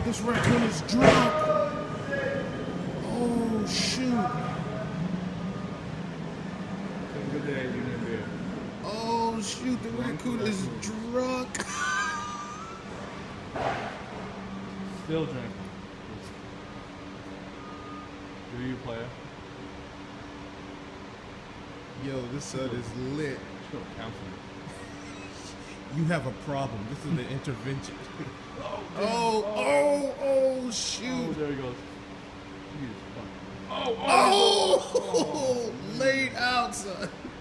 This raccoon is drunk. Oh, shoot. Good day, Union Beer. Oh, shoot. The raccoon is drunk. Still drinking. Do you, player? Yo, this sun is lit. Let's go to counseling. You have a problem. This is the intervention. Oh, shoot. Oh, there he goes. Jesus, fuck. Oh, laid out, son.